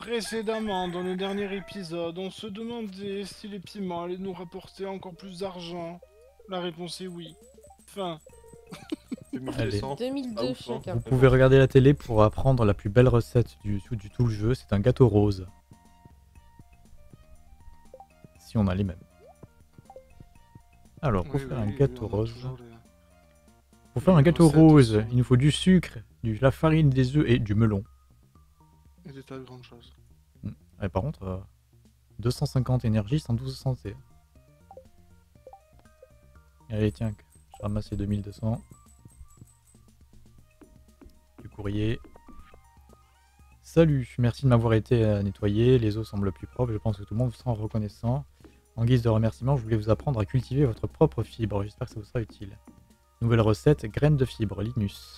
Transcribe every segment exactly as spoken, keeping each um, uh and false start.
Précédemment, dans le dernier épisode, on se demandait si les piments allaient nous rapporter encore plus d'argent. La réponse est oui. Fin. Allez. deux mille deux chacun. Vous pouvez regarder la télé pour apprendre la plus belle recette du, du tout le jeu. C'est un gâteau rose. Si on a les mêmes. Alors, pour Oui, faire oui, un oui, gâteau on a rose... toujours les- Pour faire les un gâteau recettes rose, aussi. il nous faut du sucre, de la farine, des œufs et du melon. Et des tas de grandes choses. Ouais, par contre, euh, deux cent cinquante énergie, cent douze santé. Allez, tiens, je ramasse les deux mille deux cents. Du courrier. Salut, merci de m'avoir été à nettoyer. Les eaux semblent plus propres, je pense que tout le monde vous sera reconnaissant. En guise de remerciement, je voulais vous apprendre à cultiver votre propre fibre. J'espère que ça vous sera utile. Nouvelle recette, graines de fibre, Linus.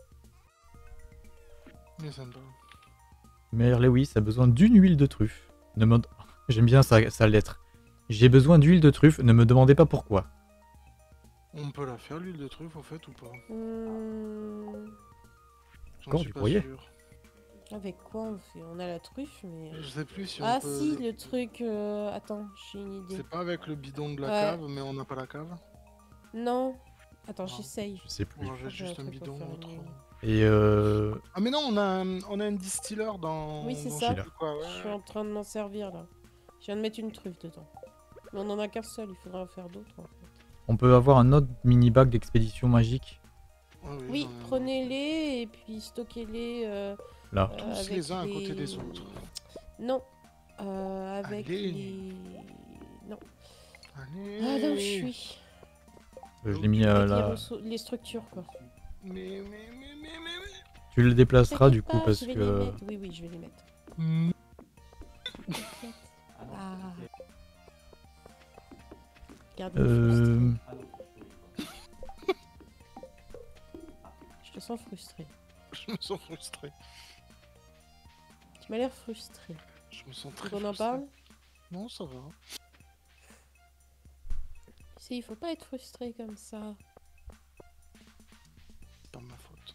Mais sympa. Mère Lewis a besoin d'une huile de truffe. Ne me... J'aime bien sa, sa lettre. J'ai besoin d'huile de truffe, ne me demandez pas pourquoi. On peut la faire l'huile de truffe au fait ou pas? Hum, J'en Encore suis du pas courrier. sûr. Avec quoi on fait? On a la truffe, mais... Je sais plus si on Ah peut... si, le truc... euh, Attends, j'ai une idée. C'est pas avec le bidon de la Ouais. cave, mais on n'a pas la cave. Non. Attends, Non. j'essaye. Je sais plus. On avait J'ai juste un un truc pour bidon. faire autre. les- Et euh... Ah mais non, on a un, on a un distiller dans... Oui, c'est dans ça. je sais plus quoi, ouais. Je suis en train de m'en servir, là. Je viens de mettre une truffe dedans. Mais on en a qu'un seul, il faudra en faire d'autres, en fait. on peut avoir un autre mini-bac d'expédition magique. Ouais, oui, Oui, j'en ai un. prenez-les et puis stockez-les euh, Là. euh, Tous avec les uns à côté les- des autres. Non. Euh, avec Allez. les... Non. Allez. Ah là où je suis. Euh, je l'ai mis à Avec les, la... ressources- les structures, quoi. Mais, mais, mais, mais, mais, mais... Tu le déplaceras du T'inquiète coup pas, parce je vais que... les mettre. Oui, oui, je vais les mettre. Hmm. T'inquiète. Ah. Regardez, Euh... je te sens frustré. Je me sens frustré. Tu m'as l'air frustré. Je me sens Tu très veux qu'on en frustré. parle? Non, ça va. Tu sais, il faut pas être frustré comme ça. C'est pas ma faute.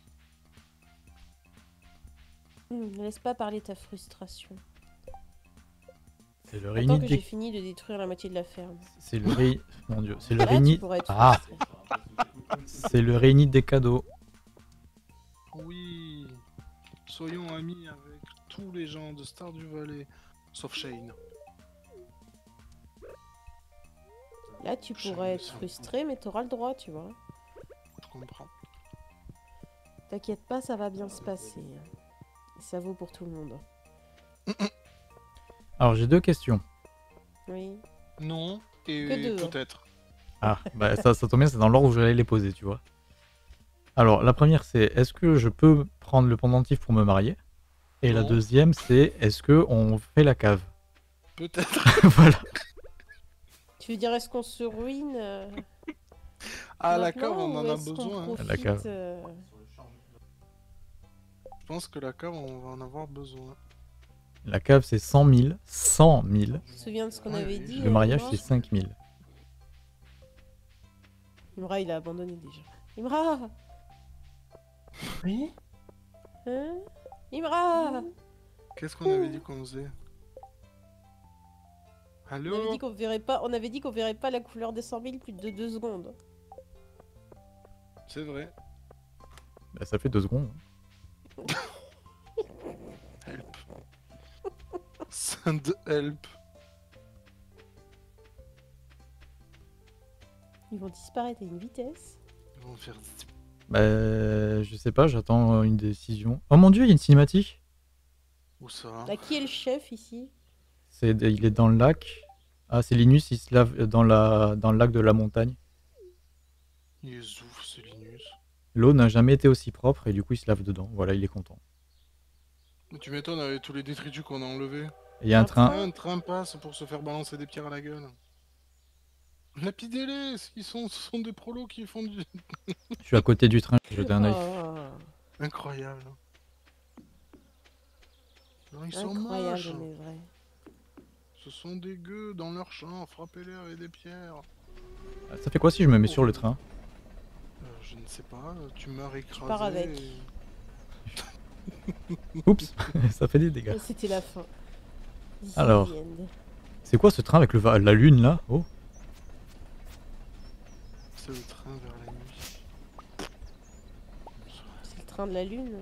Hum, ne laisse pas parler ta frustration. C'est le Attends réunit que j'ai des... fini de détruire la moitié de la ferme. C'est le ré... Mon dieu, c'est le Là, tu réunit... pourrais être Ah, frustré. c'est le réunit des cadeaux. Oui. Soyons amis avec tous les gens de Stardew Valley, sauf Shane. Là, tu Je pourrais me être sens- frustré, mais t'auras le droit, tu vois. Je comprends. T'inquiète pas, ça va bien se passer. Et ça vaut pour tout le monde. Alors j'ai deux questions. Oui. Non, et Que deux, hein. peut-être. Ah, bah ça, ça tombe bien, c'est dans l'ordre où j'allais les poser, tu vois. Alors, la première, c'est est-ce que je peux prendre le pendentif pour me marier? Et la Non. deuxième, c'est est-ce que on fait la cave? Peut-être. Voilà. Tu veux dire, est-ce qu'on se ruine euh, À la maintenant, cave, on ou en a est-ce qu'on besoin. hein. profite, La cave. euh, Je pense que la cave, on va en avoir besoin. La cave, c'est cent mille. cent mille. Tu te souviens de ce qu'on Ouais, avait oui. dit Le euh, mariage, Imra c'est cinq mille. Imra, il a abandonné déjà. Imra Oui. Hein Imra Qu'est-ce qu'on avait dit qu'on faisait? On avait Allô? dit qu'on verrait pas, on avait dit qu'on verrait pas la couleur des cent mille plus de deux secondes. C'est vrai. Bah, ça fait deux secondes. Help. Send help. Ils vont disparaître à une vitesse. Ils vont faire... Bah, je sais pas, j'attends une décision. Oh mon dieu, il y a une cinématique. Où ça? Là, qui est le chef ici? C'est, il est dans le lac. Ah, c'est Linus, il se lave dans, la, dans le lac de la montagne. Il est zouf, c'est Linus. L'eau n'a jamais été aussi propre et du coup, il se lave dedans. Voilà, il est content. Mais tu m'étonnes avec tous les détritus qu'on a enlevés. Et il y a un Un train. Ah, un train passe pour se faire balancer des pierres à la gueule. Lapidez-les, ils sont, ce sont des prolos qui font du... Je suis à côté du train, je jette un œil. Oh, Incroyable. Alors, ils sont incroyable, moches. mais vrai. Ce sont des gueux dans leur champ, frappez-les avec des pierres. Ça fait quoi si je me mets sur le train? Euh, je ne sais pas, tu meurs écrasé. pars avec. et- Oups, ça fait des dégâts. C'était la fin. The Alors. end. C'est quoi ce train avec le va- la lune là? Oh, C'est le train vers la nuit. C'est le train de la lune.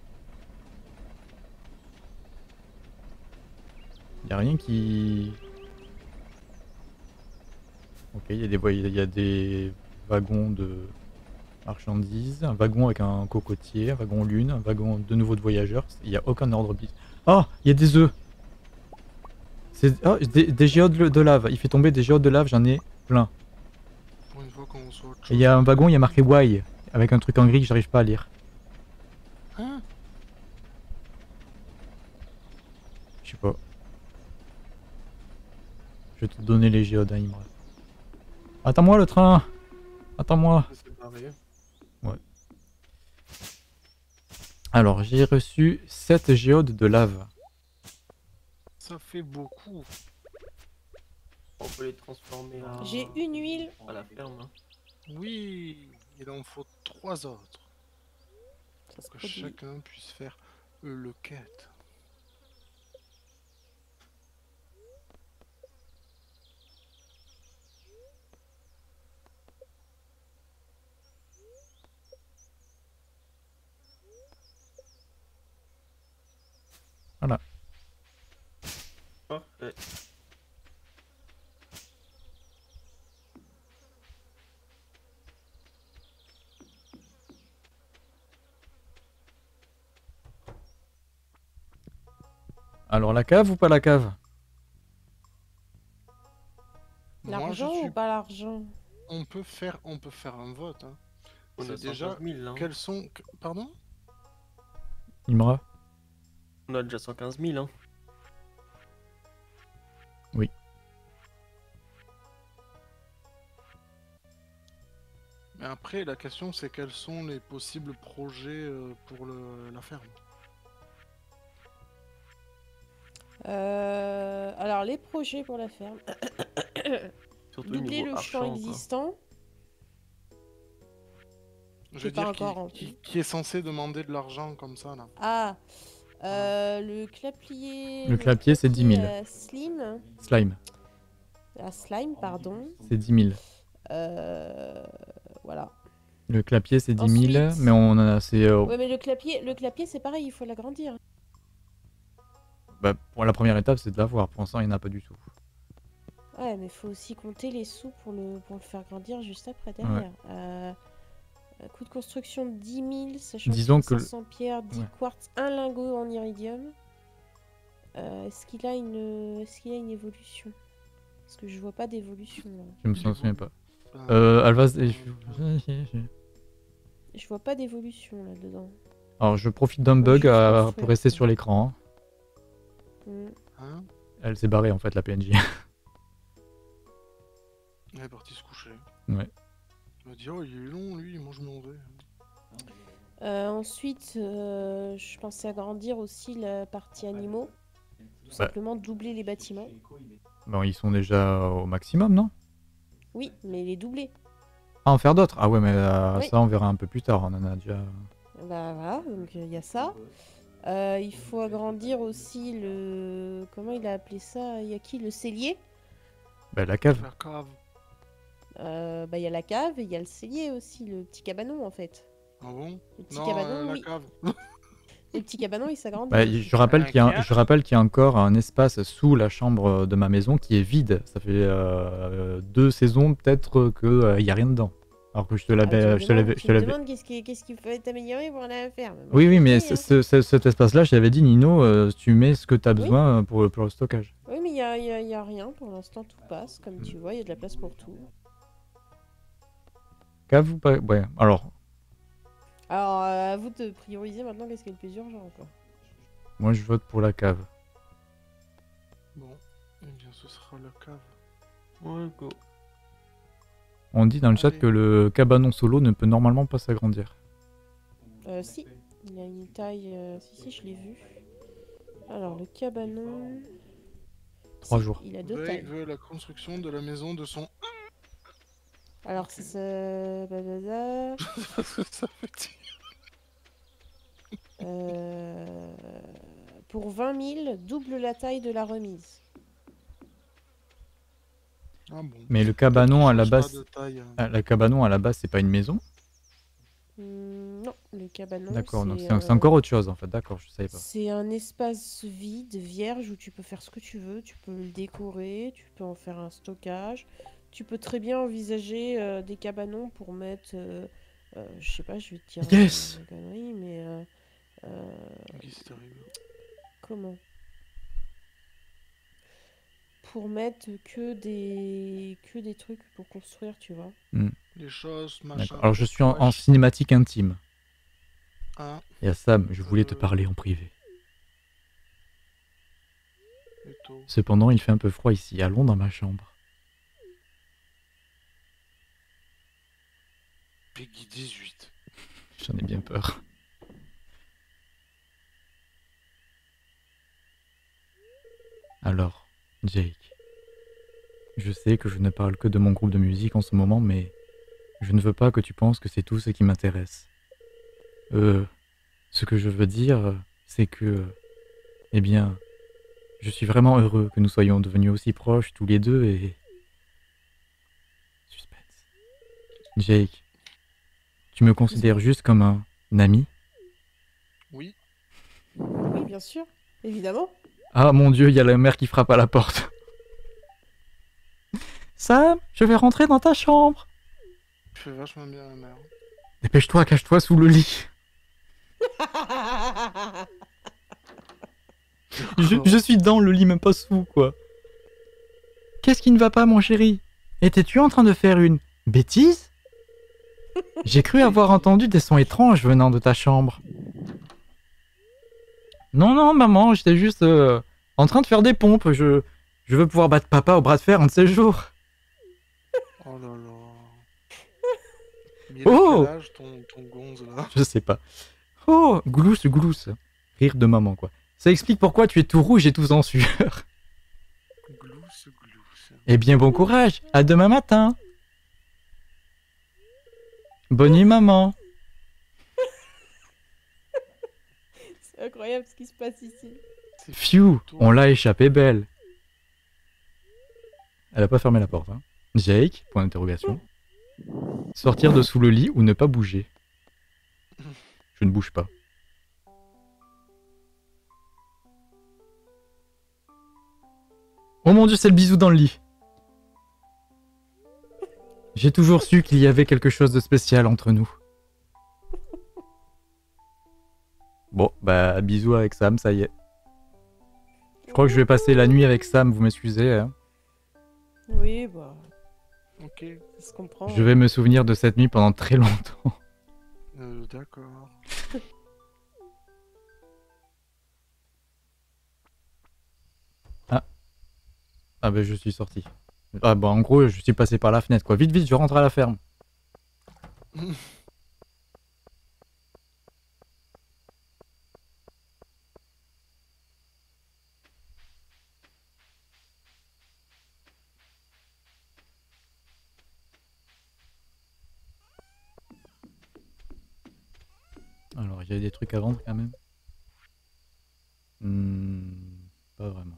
y a rien qui. Ok, il y a des voy- il y a des wagons de marchandises, un wagon avec un cocotier, un wagon lune, un wagon de nouveau de voyageurs. Il n'y a aucun ordre bis. Oh, il y a des œufs. C'est oh, des, des géodes de de lave. Il fait tomber des géodes de lave, j'en ai plein. Pour une fois qu'on reçoit autre Et chose. il y a un wagon, il y a marqué Y avec un truc en gris que j'arrive pas à lire. Hein? Je sais pas. Je vais te donner les géodes, hein, Imra. Attends-moi le train. Attends-moi. Ça s'est barré. Alors, j'ai reçu sept géodes de lave. Ça fait beaucoup. On peut les transformer à... J'ai une huile. à la ferme. hein. Oui, il en faut trois autres. Ça se Que produit. chacun puisse faire euh, le quête. Parfait. Alors, la cave ou pas la cave? Moi, je L'argent suis... ou pas l'argent? on peut faire, on peut faire un vote. Hein. On a C'est déjà cent quinze mille là. hein. Quels sont... que- Pardon? Imra? On a déjà cent quinze mille. Hein. Mais après, la question c'est quels sont les possibles projets euh, pour le, la ferme. Euh, alors, les projets pour la ferme. Surtout Doubler niveau le champ argent, quoi. existant. Je C'est veux pas dire, qui, encore en qui, vue. qui est censé demander de l'argent comme ça là. Ah, euh, le clapier. Le clapier, c'est dix mille. à Slim. Slime, À Slime, pardon. c'est dix mille. Euh, voilà. Le clapier, c'est dix mille, Ensuite- mais on en a assez. euh, Ouais, mais le clapier, le clapier c'est pareil, il faut l'agrandir. bah, pour la première étape, c'est de l'avoir. Pour l'instant, il n'y en a pas du tout. Ouais, mais faut aussi compter les sous pour le, pour le faire grandir juste après, derrière. Euh, euh, coût de construction de dix mille, sachant Disons qu'il faut que le- cinq cents pierres, dix Ouais. quartz, un lingot en iridium. Euh, est-ce qu'il a une, est-ce qu'il a une évolution? Parce que je vois pas d'évolution là. Je me souviens pas. Ben, Euh, Alvas. Je vois pas d'évolution là dedans. Alors, je profite d'un Faut bug juste à- construire, pour rester quoi. sur l'écran. Hmm. hein, Elle s'est barrée en fait, la P N J. elle est partie se coucher. Ouais. Elle m'a dit oh il est long lui, moi je m'en vais. Euh, ensuite, euh, je pensais agrandir aussi la partie animaux. Tout Bah. simplement doubler les bâtiments. Bon, ils sont déjà au maximum, non? Oui, mais les doubler. Ah, en faire d'autres? Ah ouais, mais euh, Oui. ça, on verra un peu plus tard. On en a déjà. Bah voilà, donc il y a ça. Euh, il faut agrandir aussi le... Comment il a appelé ça? Il y a qui? Le cellier? Bah, la cave. La cave. Euh, Bah il y a la cave et il y a le cellier aussi, le petit cabanon en fait. Ah bon? Le petit Non, cabanon, euh, la oui. cave. Le petit cabanon, il s'agrandit. Bah, je rappelle qu'il y, a- je rappelle qu'il y a encore un espace sous la chambre de ma maison qui est vide. Ça fait euh, deux saisons peut-être qu'il n'y a rien dedans. Alors que je te Ah, tu l'avais. me je te l'avais- demandes- je tu te me l'avais- demandes qu'est-ce qui, qu'est-ce qui peut être amélioré pour la ferme. Moi, Oui, je oui, te mais dis, ce- hein. ce- ce- cet espace-là, je t'avais dit, Nino, euh, tu mets ce que tu as Oui. besoin pour, pour le stockage. Oui, mais il n'y a, y a- y a rien pour l'instant, tout passe. Comme tu vois, il y a de la place pour tout. Cave ou pas? Ouais, alors, Alors, euh, à vous de prioriser maintenant qu'est-ce qui est le plus urgent. Quoi. moi je vote pour la cave. Bon, eh bien ce sera la cave. Ouais, go. On dit dans le chat Allez. que le cabanon solo ne peut normalement pas s'agrandir. Euh, si, il a une taille. euh, Si, si, je l'ai vu. Alors, le cabanon. Trois Si, jours. Il a deux Veille tailles. veut la construction de la maison de son... Alors, c'est ça. Blablabla. ça veut dire... Euh, Pour vingt mille, double la taille de la remise. Ah bon. Mais le Peut-être cabanon qu'il à la change pas base, de taille. hein. ah, le cabanon à la base, c'est pas une maison? Hmm, non, le cabanon, D'accord, donc c'est c'est c'est euh, encore autre chose en fait. D'accord, je savais pas. c'est un espace vide, vierge, où tu peux faire ce que tu veux. Tu peux le décorer, tu peux en faire un stockage. Tu peux très bien envisager euh, des cabanons pour mettre, euh, euh, je sais pas, je vais te dire Yes! une connerie, mais euh, euh, Ok, c'est arrivé. comment? Pour mettre que des que des trucs pour construire, tu vois. Les choses, machin. D'accord. Alors je suis en, en tatouages. cinématique intime. Hein, Et à Sam, je voulais te Euh. parler en privé. et tout. Cependant, il fait un peu froid ici. Allons dans ma chambre. Peggy dix-huit. J'en ai bien peur. Alors, Jake. Je sais que je ne parle que de mon groupe de musique en ce moment, mais je ne veux pas que tu penses que c'est tout ce qui m'intéresse. Euh, ce que je veux dire, c'est que, eh bien, je suis vraiment heureux que nous soyons devenus aussi proches tous les deux et... Suspense. Jake, tu me considères juste comme un ami? Oui. Oui, bien sûr, évidemment. Ah mon dieu, il y a la mère qui frappe à la porte. Sam, je vais rentrer dans ta chambre. Tu fais vachement bien la mère. Dépêche-toi, cache-toi sous le lit. Je, je suis dans le lit, même pas sous, quoi. Qu'est-ce qui ne va pas, mon chéri? Étais-tu en train de faire une bêtise? J'ai cru avoir entendu des sons étranges venant de ta chambre. Non, non, maman, j'étais juste euh, en train de faire des pompes. Je, je veux pouvoir battre papa au bras de fer un de ces jours. Oh là là. Mais il a Oh! quel âge ton, ton gonze là? Je sais pas. Oh, glousse, glousse. Rire de maman, quoi. Ça explique pourquoi tu es tout rouge et tout en sueur. Glousse, glousse. Eh bien, bon courage. À demain matin. Bonne nuit, maman. C'est incroyable ce qui se passe ici. C'est Phew, plutôt- on l'a échappé belle. Elle a pas fermé la porte, hein. Jake, point d'interrogation. Sortir de sous le lit ou ne pas bouger? Je ne bouge pas. Oh mon dieu, c'est le bisou dans le lit. J'ai toujours su qu'il y avait quelque chose de spécial entre nous. Bon, bah, bisous avec Sam, ça y est. Je crois que je vais passer la nuit avec Sam, vous m'excusez. Hein. Oui, bah, Ok. ça se comprend. Je vais me souvenir de cette nuit pendant très longtemps. Euh, d'accord. Ah bah je suis sorti. Ah bah en gros, je suis passé par la fenêtre quoi. Vite, vite, je rentre à la ferme. Alors, il y a des trucs à vendre quand même. Hmm, pas vraiment.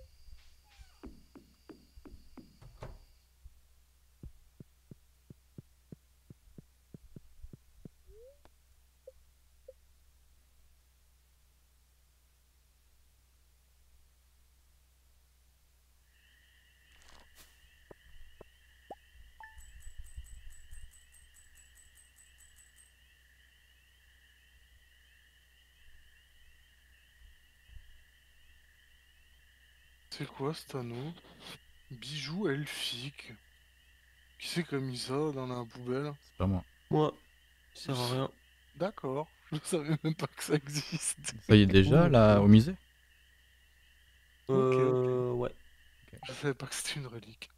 C'est quoi cet anneau? Bijou elfique. Qui c'est qui a mis ça dans la poubelle? C'est pas moi. Moi, ça sert à rien. D'accord. Je savais même pas que ça existe. Ça y est déjà Oui, là ok. au musée? Ok, ok. Euh, ouais. Je savais pas que c'était une relique.